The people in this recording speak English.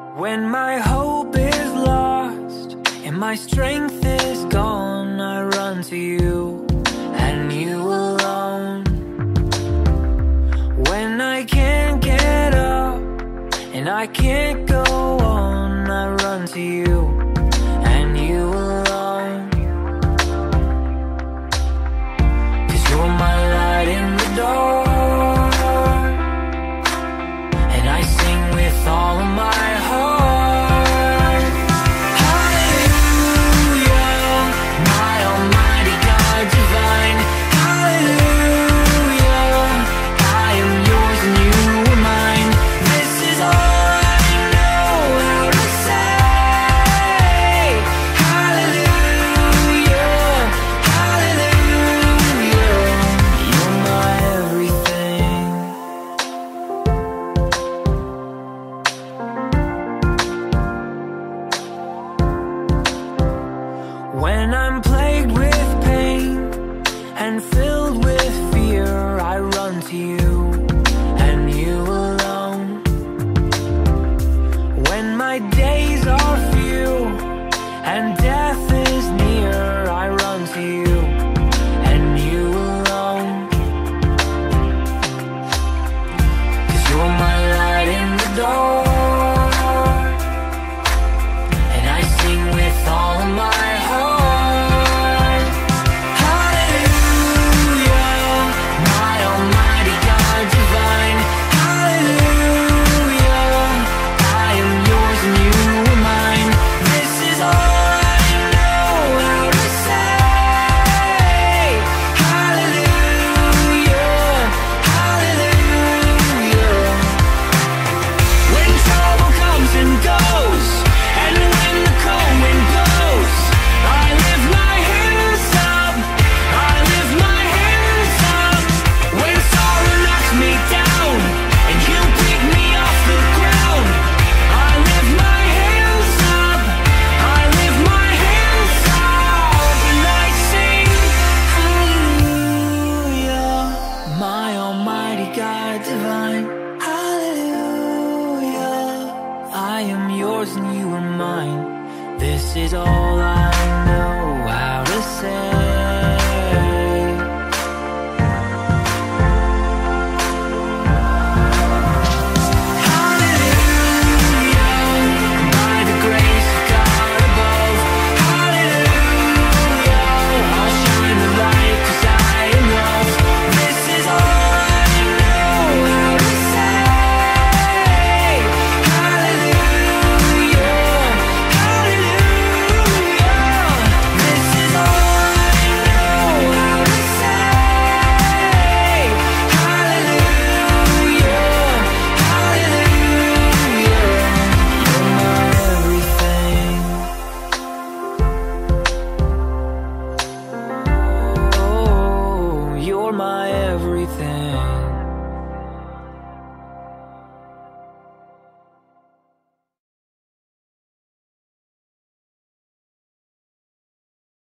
When my hope is lost and my strength is gone, I run to you and you alone. When I can't get up and I can't go on, I run to you and you alone. 'Cause you're my light in the dark, and I sing with all of my heart. Hallelujah, my almighty God divine. Hallelujah, I am yours and you are mine. This is all I know how to say. Hallelujah, hallelujah, you're my everything. When I'm plagued with pain and filled with fear, I run to you and you alone. When my days are few and death is near, I run to you and you alone. 'Cause you're my light in the dark, and I sing with all of my heart. Hallelujah, my almighty God divine. Hallelujah, I am yours and you are mine. This is all I know how to say. Hallelujah, hallelujah. When trouble comes and goes, and when the cold wind blows, I lift my hands up, I lift my hands up. When sorrow knocks me down, and you pick me off the ground, I lift my hands up, I lift my hands up, and I sing, hallelujah, my almighty God divine. Hallelujah, I am yours and you are mine. This is all I know how to say. Hallelujah, by the grace of God above. Hallelujah, I'll shine the light 'cause I am loved. This is all I know how to say. Hallelujah, hallelujah, this is all I know how to say. Hallelujah, hallelujah, you're my everything. Oh, you're my everything.